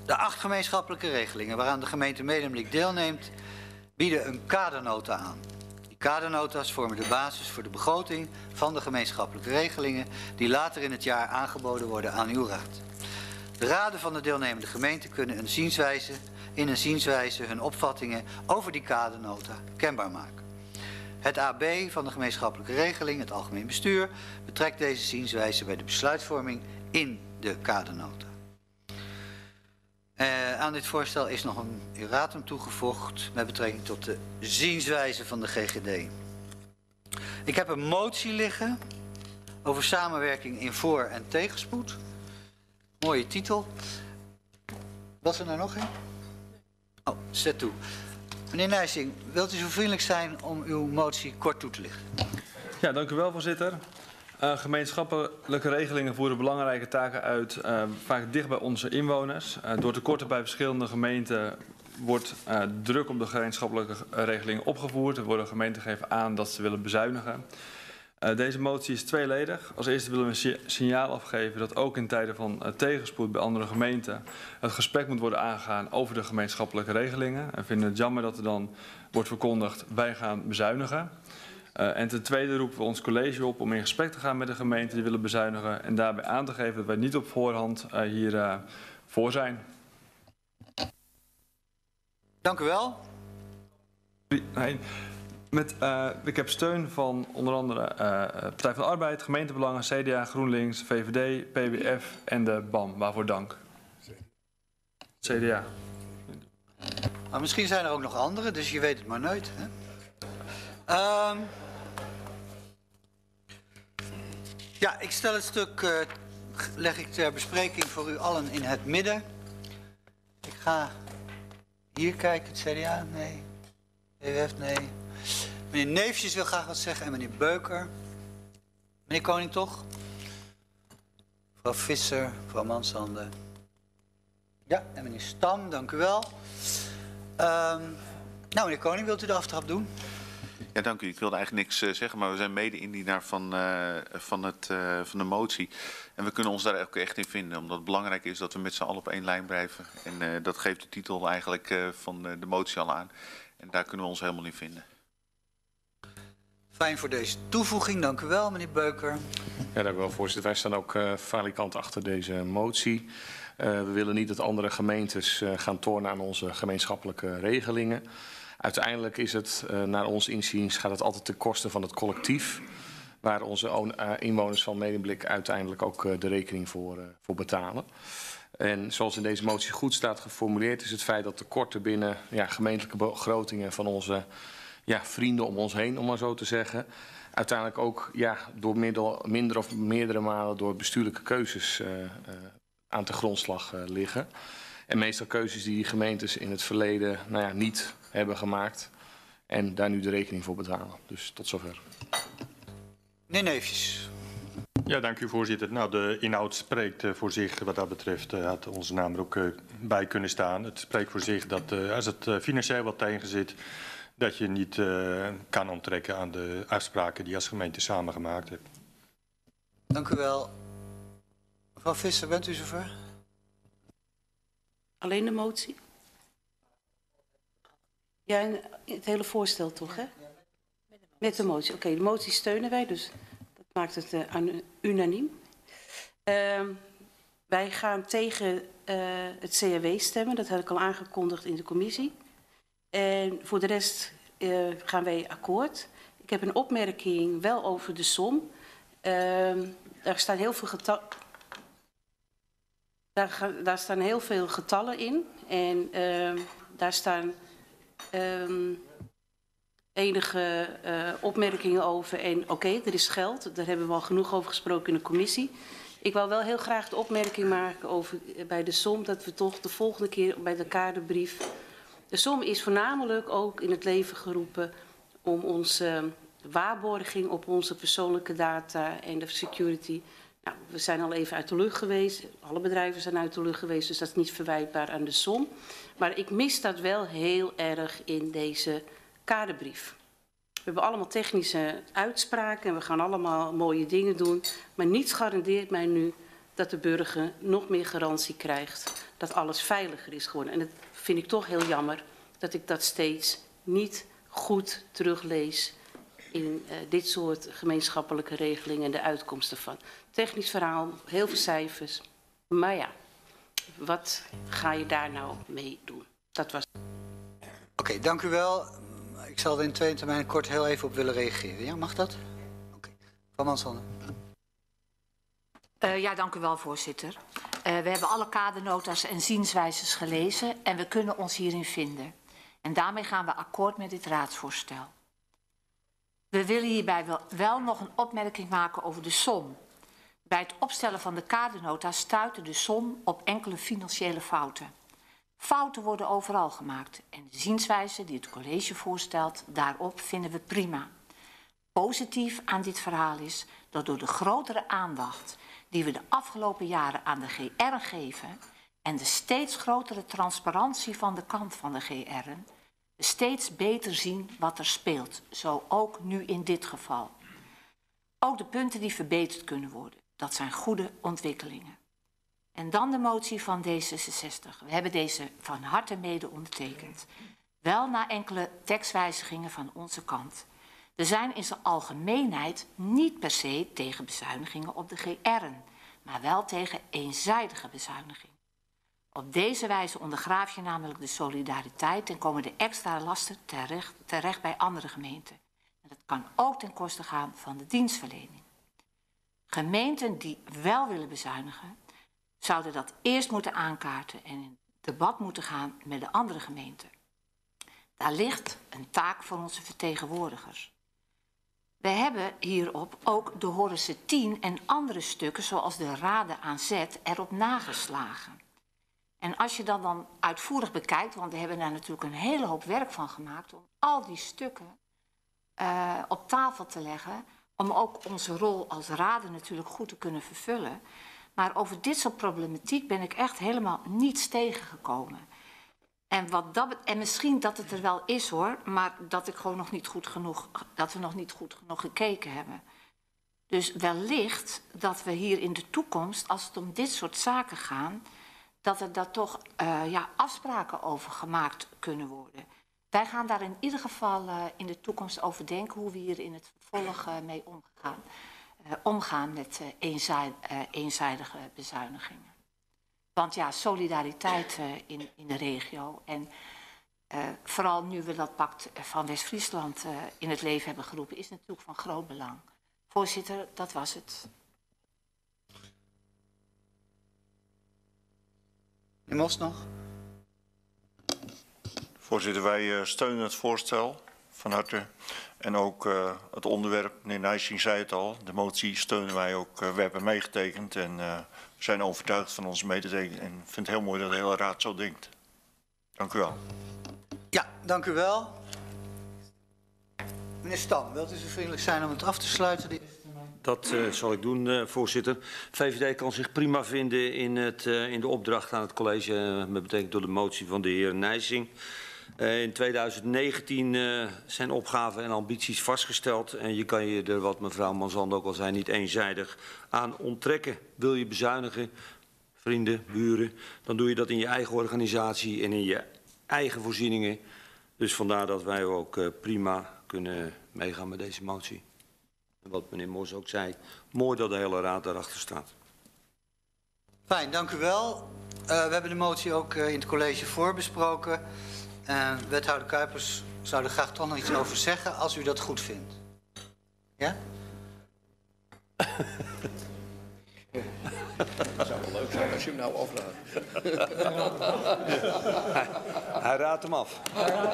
De 8 gemeenschappelijke regelingen waaraan de gemeente Medemblik deelneemt, bieden een kadernota aan. Die kadernota's vormen de basis voor de begroting van de gemeenschappelijke regelingen die later in het jaar aangeboden worden aan uw raad. De raden van de deelnemende gemeenten kunnen in een zienswijze hun opvattingen over die kadernota kenbaar maken. Het AB van de gemeenschappelijke regeling, het algemeen bestuur, betrekt deze zienswijze bij de besluitvorming in de kadernota. Aan dit voorstel is nog een erratum toegevoegd met betrekking tot de zienswijze van de GGD. Ik heb een motie liggen over samenwerking in voor- en tegenspoed. Mooie titel. Was er nou nog een? Oh, zet toe. Meneer Nijsing, wilt u zo vriendelijk zijn om uw motie kort toe te lichten? Ja, dank u wel, voorzitter. Gemeenschappelijke regelingen voeren belangrijke taken uit, vaak dicht bij onze inwoners. Door tekorten bij verschillende gemeenten wordt druk op de gemeenschappelijke regelingen opgevoerd. Er worden gemeenten gegeven aan dat ze willen bezuinigen. Deze motie is tweeledig. Als eerste willen we een signaal afgeven dat ook in tijden van tegenspoed bij andere gemeenten het gesprek moet worden aangegaan over de gemeenschappelijke regelingen. En vinden het jammer dat er dan wordt verkondigd wij gaan bezuinigen. En ten tweede roepen we ons college op om in gesprek te gaan met de gemeenten die willen bezuinigen en daarbij aan te geven dat wij niet op voorhand hier voor zijn. Dank u wel. Nee. Ik heb steun van onder andere Partij van de Arbeid, Gemeentebelangen, CDA, GroenLinks, VVD, PWF en de BAM. Waarvoor dank. CDA. Maar misschien zijn er ook nog anderen, dus je weet het maar nooit. Hè? Ja, ik stel het stuk, leg ik ter bespreking voor u allen in het midden. Ik ga hier kijken, het CDA, nee. PWF, nee. Meneer Neefjes wil graag wat zeggen en meneer Beuker. Meneer Koning toch? Mevrouw Visser, mevrouw Manshande. Ja, en meneer Stam, dank u wel. Nou, meneer Koning, wilt u de aftrap doen? Ja, dank u. Ik wilde eigenlijk niks zeggen, maar we zijn mede-indienaar van de motie. En we kunnen ons daar ook echt in vinden, omdat het belangrijk is dat we met z'n allen op één lijn blijven. En dat geeft de titel eigenlijk van de motie al aan. En daar kunnen we ons helemaal in vinden. Fijn voor deze toevoeging. Dank u wel, meneer Beuker. Ja, dank u wel, voorzitter. Wij staan ook falikant achter deze motie. We willen niet dat andere gemeentes gaan tornen aan onze gemeenschappelijke regelingen. Uiteindelijk is het, naar ons inziens, gaat het altijd ten koste van het collectief, waar onze inwoners van Medemblik uiteindelijk ook de rekening voor betalen. En zoals in deze motie goed staat geformuleerd, is het feit dat tekorten binnen gemeentelijke begrotingen van onze vrienden om ons heen, om maar zo te zeggen, uiteindelijk ook door minder of meerdere malen door bestuurlijke keuzes aan de grondslag liggen. En meestal keuzes die gemeentes in het verleden niet hebben gemaakt en daar nu de rekening voor betalen. Dus tot zover. Meneer Neefjes. Ja, dank u, voorzitter. Nou, de inhoud spreekt voor zich. Wat dat betreft had onze naam er ook bij kunnen staan. Het spreekt voor zich dat als het financieel wat tegen zit, dat je niet kan onttrekken aan de afspraken die je als gemeente samen gemaakt hebt. Dank u wel. Mevrouw Visser, bent u zover? Alleen de motie? Ja, het hele voorstel toch, hè? Met de motie. Oké, de motie steunen wij, dus dat maakt het unaniem. Wij gaan tegen het CAW stemmen, dat had ik al aangekondigd in de commissie. En voor de rest gaan wij akkoord. Ik heb een opmerking wel over de som. Daar staan heel veel getallen. Daar staan heel veel getallen in. En daar staan enige opmerkingen over. En oké, er is geld. Daar hebben we al genoeg over gesproken in de commissie. Ik wil wel heel graag de opmerking maken over bij de som, dat we toch de volgende keer bij de kaderbrief. De som is voornamelijk ook in het leven geroepen om onze waarborging op onze persoonlijke data en de security. Nou, we zijn al even uit de lucht geweest. Alle bedrijven zijn uit de lucht geweest, dus dat is niet verwijtbaar aan de som. Maar ik mis dat wel heel erg in deze kaderbrief. We hebben allemaal technische uitspraken en we gaan allemaal mooie dingen doen. Maar niets garandeert mij nu dat de burger nog meer garantie krijgt dat alles veiliger is geworden. En dat vind ik toch heel jammer dat ik dat steeds niet goed teruglees in dit soort gemeenschappelijke regelingen en de uitkomsten van. Technisch verhaal, heel veel cijfers. Maar ja, wat ga je daar nou mee doen? Dat was... Oké, dank u wel. Ik zal er in tweede termijn kort heel even op willen reageren. Ja, mag dat? Oké. Van Mansander. Ja, dank u wel, voorzitter. We hebben alle kadernota's en zienswijzes gelezen en we kunnen ons hierin vinden. En daarmee gaan we akkoord met dit raadsvoorstel. We willen hierbij wel nog een opmerking maken over de som. Bij het opstellen van de kadernota stuitte de som op enkele financiële fouten. Fouten worden overal gemaakt en de zienswijze die het college voorstelt, daarop vinden we prima. Positief aan dit verhaal is dat door de grotere aandacht die we de afgelopen jaren aan de GR geven en de steeds grotere transparantie van de kant van de GR'en, we steeds beter zien wat er speelt, zo ook nu in dit geval. Ook de punten die verbeterd kunnen worden, dat zijn goede ontwikkelingen. En dan de motie van D66. We hebben deze van harte mede ondertekend. Wel na enkele tekstwijzigingen van onze kant. We zijn in zijn algemeenheid niet per se tegen bezuinigingen op de GR'en, maar wel tegen eenzijdige bezuiniging. Op deze wijze ondergraaf je namelijk de solidariteit en komen de extra lasten terecht bij andere gemeenten. En dat kan ook ten koste gaan van de dienstverlening. Gemeenten die wel willen bezuinigen, zouden dat eerst moeten aankaarten en in debat moeten gaan met de andere gemeenten. Daar ligt een taak voor onze vertegenwoordigers. We hebben hierop ook de Horense 10 en andere stukken, zoals de raden aan zet, erop nageslagen. En als je dat dan uitvoerig bekijkt, want we hebben daar natuurlijk een hele hoop werk van gemaakt om al die stukken op tafel te leggen, om ook onze rol als raden natuurlijk goed te kunnen vervullen. Maar over dit soort problematiek ben ik echt helemaal niets tegengekomen. En misschien dat het er wel is hoor, maar dat ik gewoon nog niet goed genoeg, dat we nog niet goed genoeg gekeken hebben. Dus wellicht dat we hier in de toekomst, als het om dit soort zaken gaat, dat er daar toch afspraken over gemaakt kunnen worden. Wij gaan daar in ieder geval in de toekomst over denken hoe we hier in het vervolg mee omgaan met eenzijdige bezuinigingen. Want ja, solidariteit in de regio en vooral nu we dat pact van West-Friesland in het leven hebben geroepen, is natuurlijk van groot belang. Voorzitter, dat was het. Meneer Mos nog? Voorzitter, wij steunen het voorstel van harte. En ook het onderwerp, meneer Nijsing zei het al, de motie steunen wij ook. We hebben meegetekend en we zijn overtuigd van onze mededeling. En ik vind het heel mooi dat de hele raad zo denkt. Dank u wel. Ja, dank u wel. Meneer Stam, wilt u zo vriendelijk zijn om het af te sluiten? Dat zal ik doen, voorzitter. VVD kan zich prima vinden in de opdracht aan het college, met betrekking tot de motie van de heer Nijsing. In 2019 zijn opgaven en ambities vastgesteld en je kan je er, wat mevrouw Manzand ook al zei, niet eenzijdig aan onttrekken. Wil je bezuinigen, vrienden, buren, dan doe je dat in je eigen organisatie en in je eigen voorzieningen. Dus vandaar dat wij ook prima kunnen meegaan met deze motie. En wat meneer Mos ook zei, mooi dat de hele raad daarachter staat. Fijn, dank u wel. We hebben de motie ook in het college voorbesproken. Wethouder Kuipers zou er graag toch nog iets over zeggen, als u dat goed vindt. Ja? Dat zou wel leuk zijn als je hem nou afraadt. Hij raadt hem af.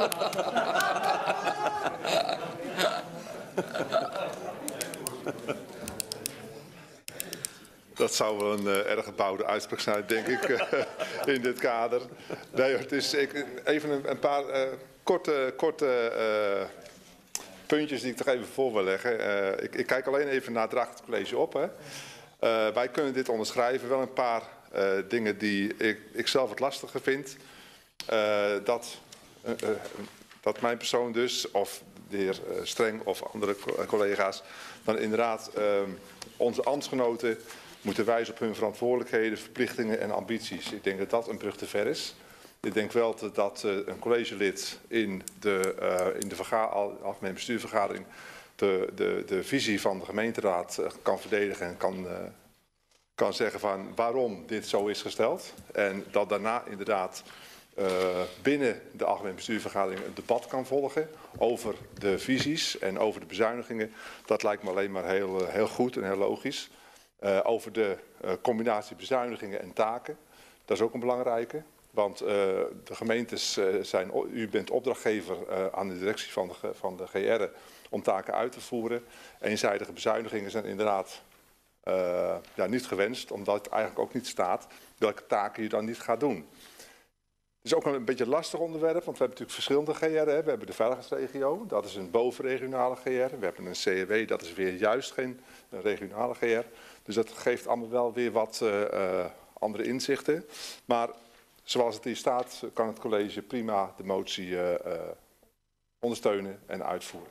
Dat zou wel een erg gebouwde uitspraak zijn, denk ik, in dit kader. Nee, het is even een paar korte puntjes die ik toch even voor wil leggen. Ik kijk alleen even naar het Drachtercollege op. Hè. Wij kunnen dit onderschrijven. Wel een paar dingen die ik zelf het lastiger vind. Dat mijn persoon dus, of de heer Streng of andere collega's, dan inderdaad onze ambtsgenoten moeten wijzen op hun verantwoordelijkheden, verplichtingen en ambities. Ik denk dat dat een brug te ver is. Ik denk wel dat een collegelid in de algemene bestuursvergadering de visie van de gemeenteraad kan verdedigen en kan zeggen van waarom dit zo is gesteld. En dat daarna inderdaad binnen de algemene bestuursvergadering een debat kan volgen over de visies en over de bezuinigingen. Dat lijkt me alleen maar heel goed en heel logisch. Over de combinatie bezuinigingen en taken, dat is ook een belangrijke. Want de gemeentes u bent opdrachtgever aan de directie van de GR om taken uit te voeren. Eenzijdige bezuinigingen zijn inderdaad niet gewenst, omdat het eigenlijk ook niet staat welke taken je dan niet gaat doen. Het is ook een beetje een lastig onderwerp, want we hebben natuurlijk verschillende GR. We hebben de veiligheidsregio, dat is een bovenregionale GR. We hebben een CRW, dat is weer juist geen regionale GR. Dus dat geeft allemaal wel weer wat andere inzichten. Maar zoals het hier staat, kan het college prima de motie ondersteunen en uitvoeren.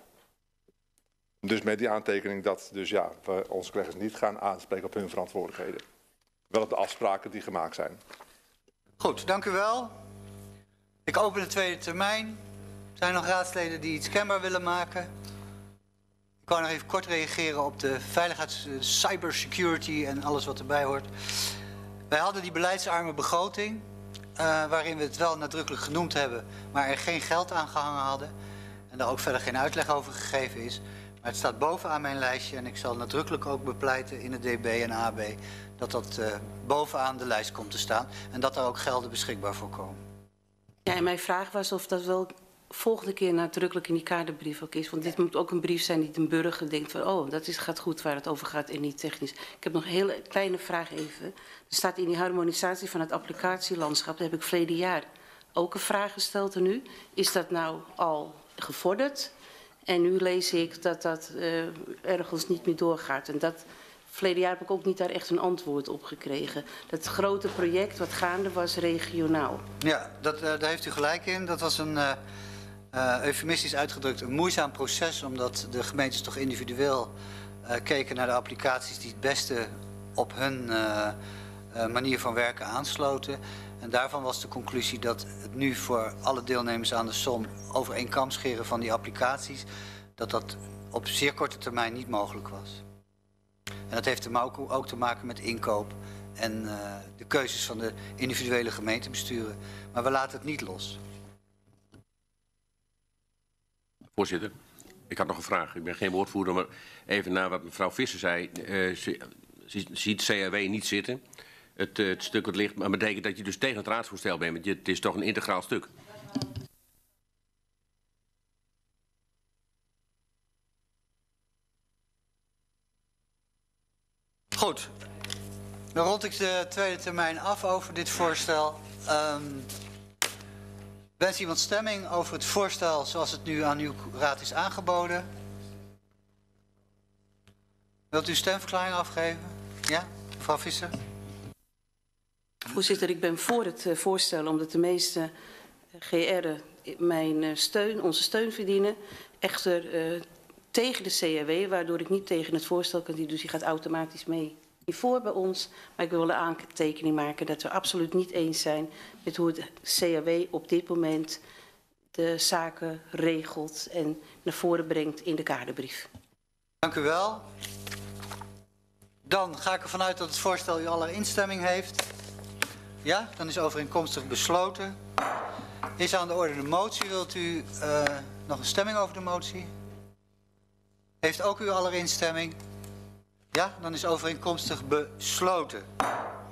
Dus met die aantekening dat we onze collega's niet gaan aanspreken op hun verantwoordelijkheden. Wel op de afspraken die gemaakt zijn. Goed, dank u wel. Ik open de tweede termijn. Zijn er nog raadsleden die iets kenbaar willen maken? Ik wou nog even kort reageren op de veiligheids, cybersecurity en alles wat erbij hoort. Wij hadden die beleidsarme begroting, waarin we het wel nadrukkelijk genoemd hebben, maar er geen geld aan gehangen hadden. En daar ook verder geen uitleg over gegeven is. Maar het staat bovenaan mijn lijstje en ik zal nadrukkelijk ook bepleiten in het DB en AB dat dat bovenaan de lijst komt te staan. En dat daar ook gelden beschikbaar voor komen. Ja, en mijn vraag was of dat wel volgende keer nadrukkelijk in die kaderbrief ook is. Want dit moet ook een brief zijn die een burger denkt van oh, dat gaat goed waar het over gaat en niet technisch. Ik heb nog een hele kleine vraag even. Er staat in die harmonisatie van het applicatielandschap, daar heb ik verleden jaar ook een vraag gesteld aan u. Is dat nou al gevorderd? En nu lees ik dat dat ergens niet meer doorgaat. En dat verleden jaar heb ik ook niet daar echt een antwoord op gekregen. Dat grote project wat gaande was regionaal. Ja, daar heeft u gelijk in. Dat was een eufemistisch uitgedrukt een moeizaam proces, omdat de gemeentes toch individueel keken naar de applicaties die het beste op hun manier van werken aansloten. En daarvan was de conclusie dat het nu voor alle deelnemers aan de SOM over één kam scheren van die applicaties, dat op zeer korte termijn niet mogelijk was. En dat heeft ook te maken met inkoop en de keuzes van de individuele gemeentebesturen. Maar we laten het niet los. Voorzitter, ik had nog een vraag. Ik ben geen woordvoerder, maar even naar wat mevrouw Visser zei. Ziet CRW niet zitten. Het stuk wat ligt, maar betekent dat je dus tegen het raadsvoorstel bent. Want het is toch een integraal stuk. Goed, dan rond ik de tweede termijn af over dit voorstel. Wens iemand stemming over het voorstel zoals het nu aan uw raad is aangeboden? Wilt u stemverklaring afgeven? Ja, mevrouw Visser? Voorzitter, ik ben voor het voorstel omdat de meeste GR'en onze steun verdienen. Echter tegen de CRW, waardoor ik niet tegen het voorstel kan, dus die gaat automatisch mee voor bij ons. Maar ik wil de aantekening maken dat we absoluut niet eens zijn met hoe het CRW op dit moment de zaken regelt en naar voren brengt in de kaderbrief. Dank u wel. Dan ga ik ervan uit dat het voorstel u aller instemming heeft. Ja, dan is overeenkomstig besloten. Is aan de orde de motie. Wilt u nog een stemming over de motie? Heeft ook u aller instemming? Ja, dan is overeenkomstig besloten.